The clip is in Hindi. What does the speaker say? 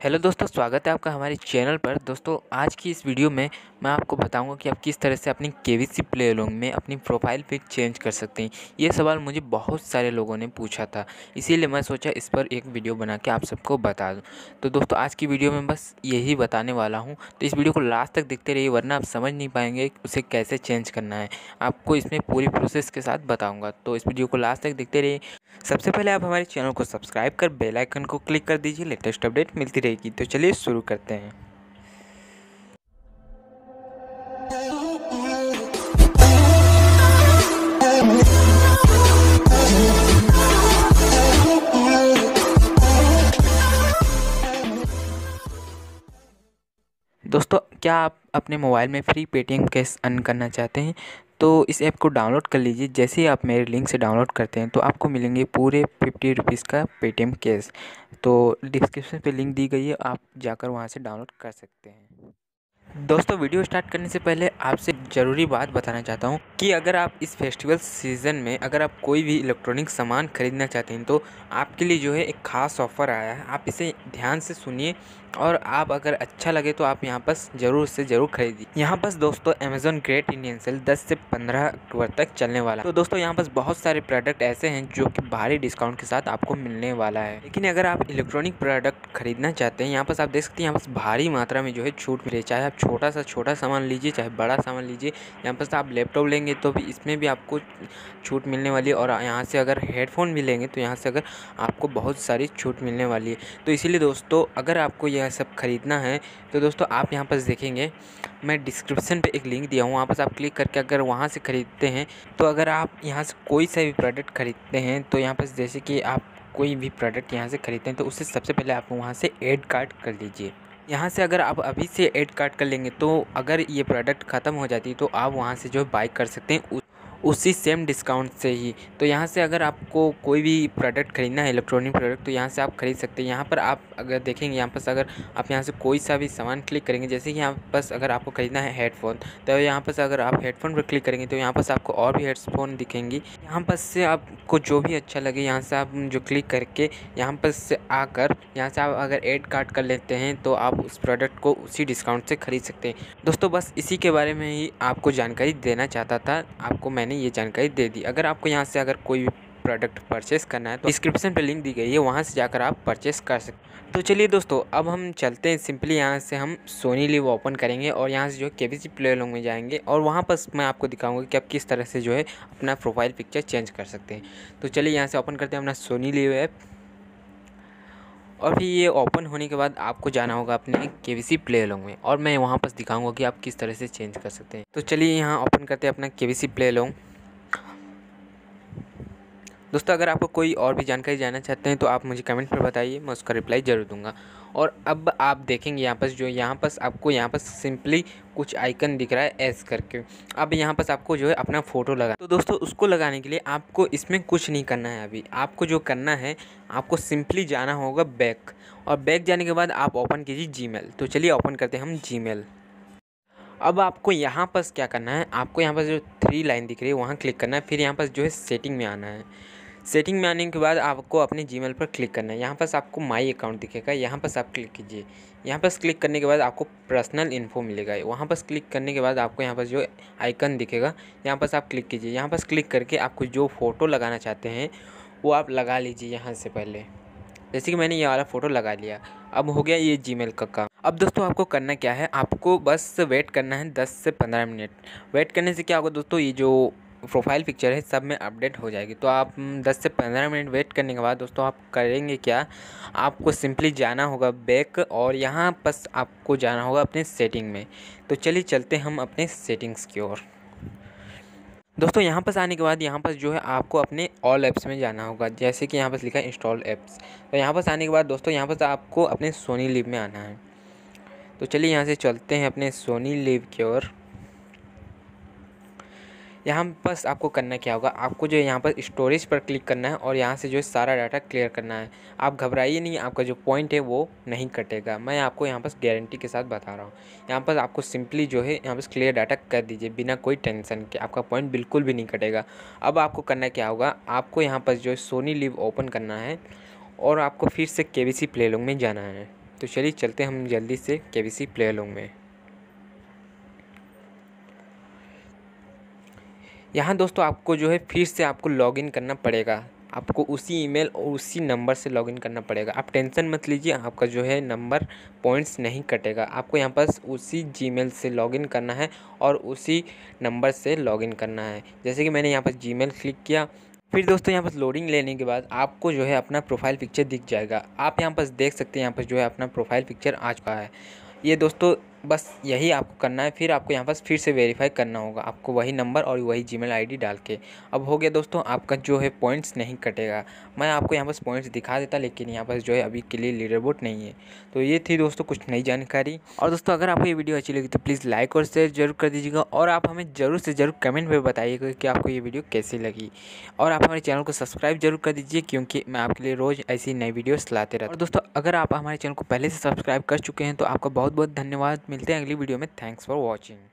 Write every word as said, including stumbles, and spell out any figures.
हेलो दोस्तों, स्वागत है आपका हमारे चैनल पर। दोस्तों आज की इस वीडियो में मैं आपको बताऊंगा कि आप किस तरह से अपनी केवीसी प्ले अलोंग में अपनी प्रोफाइल पिक चेंज कर सकते हैं। ये सवाल मुझे बहुत सारे लोगों ने पूछा था, इसीलिए मैं सोचा इस पर एक वीडियो बना के आप सबको बता दूं। तो दोस्तों आज की वीडियो में बस यही बताने वाला हूँ, तो इस वीडियो को लास्ट तक देखते रहिए, वरना आप समझ नहीं पाएंगे उसे कैसे चेंज करना है। आपको इसमें पूरी प्रोसेस के साथ बताऊँगा, तो इस वीडियो को लास्ट तक देखते रहिए। सबसे पहले आप हमारे चैनल को सब्सक्राइब कर बेल आइकन को क्लिक कर दीजिए, लेटेस्ट अपडेट मिलती रहेगी। तो चलिए शुरू करते हैं। दोस्तों क्या आप अपने मोबाइल में फ्री पेटीएम कैश अर्न करना चाहते हैं? तो इस ऐप को डाउनलोड कर लीजिए। जैसे ही आप मेरे लिंक से डाउनलोड करते हैं तो आपको मिलेंगे पूरे फिफ्टी रुपीज़ का पेटीएम कैश। तो डिस्क्रिप्शन पे लिंक दी गई है, आप जाकर वहाँ से डाउनलोड कर सकते हैं। दोस्तों वीडियो स्टार्ट करने से पहले आपसे ज़रूरी बात बताना चाहता हूँ कि अगर आप इस फेस्टिवल सीज़न में अगर आप कोई भी इलेक्ट्रॉनिक सामान खरीदना चाहते हैं तो आपके लिए जो है एक ख़ास ऑफ़र आया है। आप इसे ध्यान से सुनिए और आप अगर अच्छा लगे तो आप यहाँ पर ज़रूर से ज़रूर खरीदिए। यहाँ पर दोस्तों अमेज़ॉन ग्रेट इंडियन सेल दस से पंद्रह अक्टूबर तक चलने वाला है। तो दोस्तों यहाँ पर बहुत सारे प्रोडक्ट ऐसे हैं जो कि भारी डिस्काउंट के साथ आपको मिलने वाला है। लेकिन अगर आप इलेक्ट्रॉनिक प्रोडक्ट खरीदना चाहते हैं, यहाँ पर आप देख सकते हैं यहाँ पर भारी मात्रा में जो है छूट मिले। चाहे आप छोटा सा छोटा सामान लीजिए, चाहे बड़ा सामान लीजिए। यहाँ पर आप लैपटॉप लेंगे तो भी इसमें भी आपको छूट मिलने वाली है, और यहाँ से अगर हेडफोन भी लेंगे तो यहाँ से अगर आपको बहुत सारी छूट मिलने वाली है। तो इसीलिए दोस्तों अगर आपको यह सब खरीदना है तो दोस्तों आप यहाँ पर देखेंगे, मैं डिस्क्रिप्शन पे एक लिंक दिया हूँ, वहाँ पर आप क्लिक करके अगर वहाँ से ख़रीदते हैं तो अगर आप यहाँ से कोई सा भी प्रोडक्ट खरीदते हैं तो यहाँ पर जैसे कि आप कोई भी प्रोडक्ट यहाँ से खरीदते हैं तो उससे सबसे पहले आप वहाँ से ऐड कार्ड कर लीजिए। यहाँ से अगर आप अभी से ऐड कार्ड कर लेंगे तो अगर ये प्रोडक्ट ख़त्म हो जाती है तो आप वहाँ से जो है बाई कर सकते हैं उसी सेम डिस्काउंट से ही। तो यहाँ से अगर आपको कोई भी प्रोडक्ट खरीदना है इलेक्ट्रॉनिक प्रोडक्ट तो यहाँ से आप खरीद सकते हैं। यहाँ पर आप अगर देखेंगे, यहाँ पर अगर आप यहाँ से कोई सा भी सामान क्लिक करेंगे, जैसे कि यहाँ पर अगर आपको खरीदना है हेडफोन, तो यहाँ पर अगर आप हेडफोन पर क्लिक करेंगे तो यहाँ पर आपको और भी हेडफोन दिखेंगी। यहाँ पर से आपको जो भी अच्छा लगे यहाँ से आप जो क्लिक करके यहाँ पर से आकर यहाँ से आप अगर ऐड कार्ड कर लेते हैं तो आप उस प्रोडक्ट को उसी डिस्काउंट से खरीद सकते हैं। दोस्तों बस इसी के बारे में ही आपको जानकारी देना चाहता था, आपको मैंने ये जानकारी दे दी। अगर आपको यहाँ से अगर कोई भी प्रोडक्ट परचेस करना है तो डिस्क्रिप्शन पे लिंक दी गई है, वहाँ से जाकर आप परचेस कर सकते हैं। तो चलिए दोस्तों अब हम चलते हैं। सिंपली यहाँ से हम सोनी लिव ओपन करेंगे और यहाँ से जो है केवीसी प्ले अलोंग में जाएंगे और वहाँ पर मैं आपको दिखाऊंगा कि आप किस तरह से जो है अपना प्रोफाइल पिक्चर चेंज कर सकते हैं। तो चलिए यहाँ से ओपन करते हैं अपना सोनी लिव ऐप, और फिर ये ओपन होने के बाद आपको जाना होगा अपने केवीसी प्ले अलोंग में, और मैं वहाँ पर दिखाऊंगा कि आप किस तरह से चेंज कर सकते हैं। तो चलिए यहाँ ओपन करते हैं अपना केवीसी प्ले अलोंग। दोस्तों अगर आपको कोई और भी जानकारी जानना चाहते हैं तो आप मुझे कमेंट पर बताइए, मैं उसका रिप्लाई ज़रूर दूंगा। और अब आप देखेंगे यहाँ पर जो यहाँ पर आपको यहाँ पर सिंपली कुछ आइकन दिख रहा है एस करके। अब यहाँ पर आपको जो है अपना फ़ोटो लगा, तो दोस्तों उसको लगाने के लिए आपको इसमें कुछ नहीं करना है। अभी आपको जो करना है, आपको सिंपली जाना होगा बैक, और बैक जाने के बाद आप ओपन कीजिए जीमेल। तो चलिए ओपन करते हैं हम जीमेल। अब आपको यहाँ पर क्या करना है, आपको यहाँ पर जो थ्री लाइन दिख रही है वहाँ क्लिक करना है, फिर यहाँ पर जो है सेटिंग में आना है। सेटिंग में आने के बाद आपको अपने जीमेल पर क्लिक करना है। यहाँ पर आपको माई अकाउंट दिखेगा, यहाँ पर आप क्लिक कीजिए। यहाँ पर क्लिक करने के बाद आपको पर्सनल इन्फो मिलेगा, वहाँ पर क्लिक करने के बाद आपको यहाँ पर जो आइकन दिखेगा यहाँ पर आप क्लिक कीजिए। यहाँ पर क्लिक करके आपको जो फ़ोटो लगाना चाहते हैं वो आप लगा लीजिए यहाँ से पहले, जैसे कि मैंने ये वाला फ़ोटो लगा लिया। अब हो गया ये जीमेल का काम। अब दोस्तों आपको करना क्या है, आपको बस वेट करना है दस से पंद्रह मिनट। वेट करने से क्या होगा दोस्तों, ये जो प्रोफाइल पिक्चर है सब में अपडेट हो जाएगी। तो आप दस से पंद्रह मिनट वेट करने के बाद दोस्तों आप करेंगे क्या, आपको सिंपली जाना होगा बैक, और यहाँ बस आपको जाना होगा अपने सेटिंग में। तो चलिए चलते हम अपने सेटिंग्स की ओर। दोस्तों यहाँ पर आने के बाद यहाँ पर जो है आपको अपने ऑल ऐप्स में जाना होगा, जैसे कि यहाँ पर लिखा है इंस्टॉल ऐप्स। तो यहाँ पर आने के बाद दोस्तों यहाँ पर आपको अपने सोनी लिव में आना है। तो चलिए यहाँ से चलते हैं अपने सोनी लिव की ओर। यहाँ बस आपको करना क्या होगा, आपको जो है यहाँ पर स्टोरेज पर क्लिक करना है और यहाँ से जो है सारा डाटा क्लियर करना है। आप घबराइए नहीं, आपका जो पॉइंट है वो नहीं कटेगा, मैं आपको यहाँ पर गारंटी के साथ बता रहा हूँ। यहाँ पर आपको सिंपली जो है यहाँ पर क्लियर डाटा कर दीजिए बिना कोई टेंशन के, आपका पॉइंट बिल्कुल भी नहीं कटेगा। अब आपको करना क्या होगा, आपको यहाँ पर जो है सोनी लिव ओपन करना है और आपको फिर से केवीसी प्ले अलोंग में जाना है। तो चलिए चलते हैं हम जल्दी से केबीसी प्ले लॉन्ग में। यहाँ दोस्तों आपको जो है फिर से आपको लॉगिन करना पड़ेगा। आपको उसी ईमेल और उसी नंबर से लॉगिन करना पड़ेगा। आप टेंशन मत लीजिए, आपका जो है नंबर पॉइंट्स नहीं कटेगा। आपको यहाँ पर उसी जीमेल से लॉगिन करना है और उसी नंबर से लॉगिन करना है। जैसे कि मैंने यहाँ पर जीमेल क्लिक किया, फिर दोस्तों यहाँ पर लोडिंग लेने के बाद आपको जो है अपना प्रोफाइल पिक्चर दिख जाएगा। आप यहाँ पर देख सकते हैं, यहाँ पर जो है अपना प्रोफाइल पिक्चर आ चुका है। ये दोस्तों बस यही आपको करना है। फिर आपको यहाँ पर फिर से वेरीफाई करना होगा, आपको वही नंबर और वही जीमेल आईडी डाल के। अब हो गया दोस्तों, आपका जो है पॉइंट्स नहीं कटेगा। मैं आपको यहाँ पर पॉइंट्स दिखा देता, लेकिन यहाँ पर जो है अभी के लिए लीडरबोर्ड नहीं है। तो ये थी दोस्तों कुछ नई जानकारी। और दोस्तों अगर आपको ये वीडियो अच्छी लगी तो प्लीज़ लाइक और शेयर जरूर कर दीजिएगा, और आप हमें ज़रूर से ज़रूर कमेंट में बताइएगा कि आपको ये वीडियो कैसी लगी। और आप हमारे चैनल को सब्सक्राइब जरूर कर दीजिए, क्योंकि मैं आपके लिए रोज़ ऐसी नई वीडियोस लाते रहता हूँ। और दोस्तों अगर आप हमारे चैनल को पहले से सब्सक्राइब कर चुके हैं तो आपका बहुत बहुत धन्यवाद। मिलते हैं अगली वीडियो में। Thanks for watching.